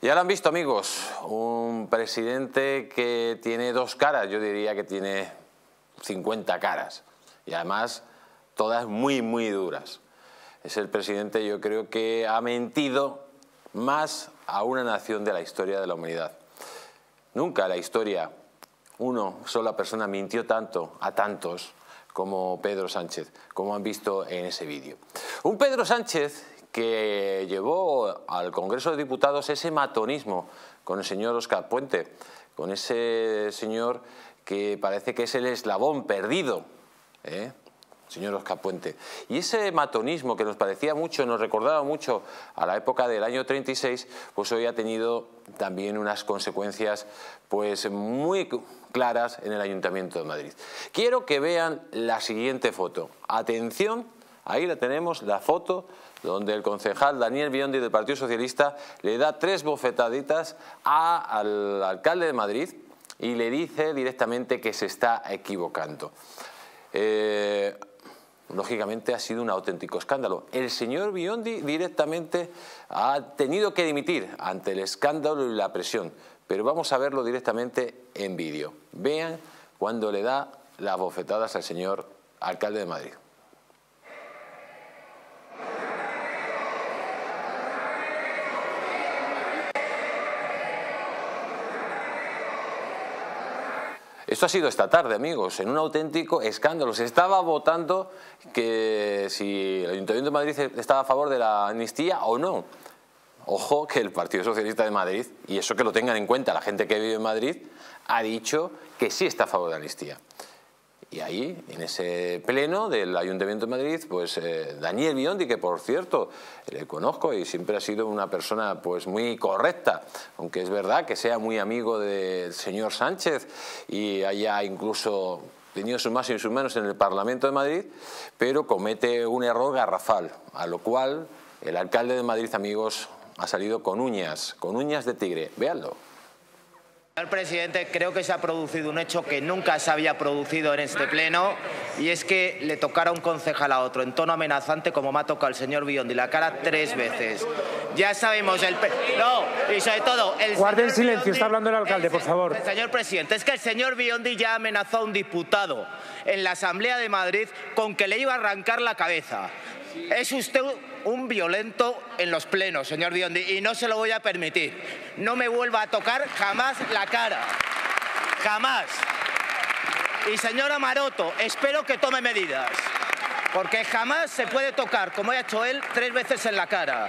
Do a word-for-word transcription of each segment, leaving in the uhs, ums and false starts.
Ya lo han visto, amigos, un presidente que tiene dos caras, yo diría que tiene cincuenta caras y además todas muy muy duras. Es el presidente, yo creo, que ha mentido más a una nación de la historia de la humanidad. Nunca en la historia una sola persona mintió tanto a tantos como Pedro Sánchez, como han visto en ese vídeo. Un Pedro Sánchez que llevó al Congreso de Diputados ese matonismo con el señor Óscar Puente, con ese señor que parece que es el eslabón perdido, ¿eh? Señor Óscar Puente. Y ese matonismo que nos parecía mucho, nos recordaba mucho a la época del año treinta y seis, pues hoy ha tenido también unas consecuencias pues muy claras en el Ayuntamiento de Madrid. Quiero que vean la siguiente foto. Atención, ahí la tenemos, la foto donde el concejal Daniel Biondi del Partido Socialista le da tres bofetaditas a, al alcalde de Madrid y le dice directamente que se está equivocando. Eh, lógicamente ha sido un auténtico escándalo. El señor Biondi directamente ha tenido que dimitir ante el escándalo y la presión, pero vamos a verlo directamente en vídeo. Vean cuando le da las bofetadas al señor alcalde de Madrid. Esto ha sido esta tarde, amigos, en un auténtico escándalo. Se estaba votando que si el Ayuntamiento de Madrid estaba a favor de la amnistía o no. Ojo que el Partido Socialista de Madrid, y eso que lo tengan en cuenta la gente que vive en Madrid, ha dicho que sí está a favor de la amnistía. Y ahí, en ese pleno del Ayuntamiento de Madrid, pues eh, Daniel Biondi, que por cierto le conozco y siempre ha sido una persona pues muy correcta, aunque es verdad que sea muy amigo del señor Sánchez y haya incluso tenido sus más y sus menos en el Parlamento de Madrid, pero comete un error garrafal, a lo cual el alcalde de Madrid, amigos, ha salido con uñas, con uñas de tigre. Véanlo. Señor presidente, creo que se ha producido un hecho que nunca se había producido en este pleno, y es que le tocara a un concejal a otro en tono amenazante, como me ha tocado el señor Biondi la cara tres veces. Ya sabemos el... No, y sobre todo... El Guarden silencio, Biondi, está hablando el alcalde, el, por favor. Señor presidente, es que el señor Biondi ya amenazó a un diputado en la Asamblea de Madrid con que le iba a arrancar la cabeza. Es usted un violento en los plenos, señor Biondi, y no se lo voy a permitir. No me vuelva a tocar jamás la cara. Jamás. Y señora Maroto, espero que tome medidas, porque jamás se puede tocar, como ha hecho él, tres veces en la cara.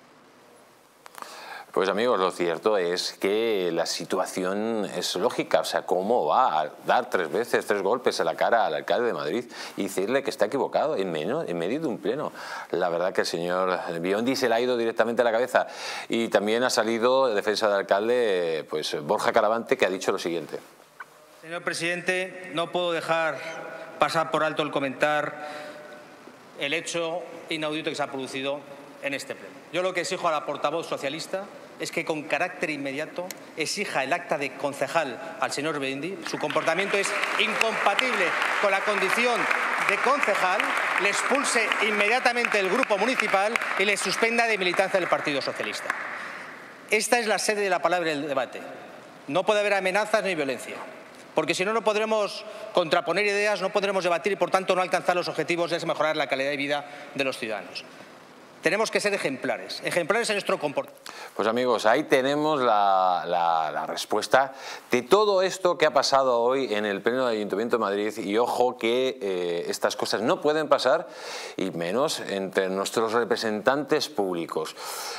Pues amigos, lo cierto es que la situación es lógica, o sea, ¿cómo va a dar tres veces, tres golpes en la cara al alcalde de Madrid y decirle que está equivocado en medio, en medio de un pleno? La verdad que el señor Biondi se le ha ido directamente a la cabeza, y también ha salido de defensa del alcalde pues Borja Caravante, que ha dicho lo siguiente. Señor presidente, no puedo dejar pasar por alto el comentar el hecho inaudito que se ha producido en este pleno. Yo lo que exijo a la portavoz socialista es que con carácter inmediato exija el acta de concejal al señor Biondi. Su comportamiento es incompatible con la condición de concejal, le expulse inmediatamente del grupo municipal y le suspenda de militancia del Partido Socialista. Esta es la sede de la palabra del debate. No puede haber amenazas ni violencia, porque si no, no podremos contraponer ideas, no podremos debatir y, por tanto, no alcanzar los objetivos de mejorar la calidad de vida de los ciudadanos. Tenemos que ser ejemplares, ejemplares en nuestro comportamiento. Pues amigos, ahí tenemos la, la, la respuesta de todo esto que ha pasado hoy en el Pleno del Ayuntamiento de Madrid, y ojo que eh, estas cosas no pueden pasar, y menos entre nuestros representantes públicos.